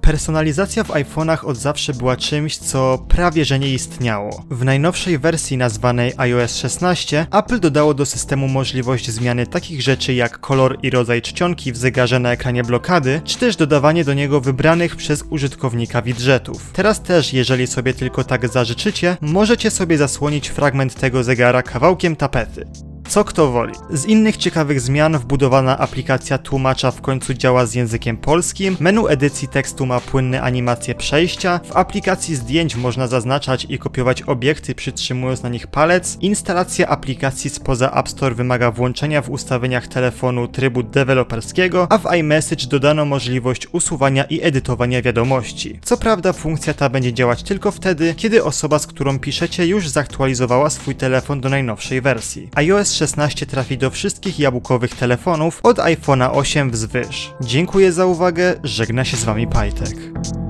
Personalizacja w iPhone'ach od zawsze była czymś, co prawie że nie istniało. W najnowszej wersji nazwanej iOS 16 Apple dodało do systemu możliwość zmiany takich rzeczy jak kolor i rodzaj czcionki w zegarze na ekranie blokady, czy też dodawanie do niego wybranych przez użytkownika widgetów. Teraz też, jeżeli sobie tylko tak zażyczycie, możecie sobie zasłonić fragment tego zegara kawałkiem tapety. Co kto woli. Z innych ciekawych zmian wbudowana aplikacja tłumacza w końcu działa z językiem polskim, menu edycji tekstu ma płynne animacje przejścia, w aplikacji zdjęć można zaznaczać i kopiować obiekty przytrzymując na nich palec, instalacja aplikacji spoza App Store wymaga włączenia w ustawieniach telefonu trybu deweloperskiego, a w iMessage dodano możliwość usuwania i edytowania wiadomości. Co prawda funkcja ta będzie działać tylko wtedy, kiedy osoba, z którą piszecie, już zaktualizowała swój telefon do najnowszej wersji. iOS 16 trafi do wszystkich jabłkowych telefonów od iPhone'a 8 wzwyż. Dziękuję za uwagę, żegna się z wami Pajtek.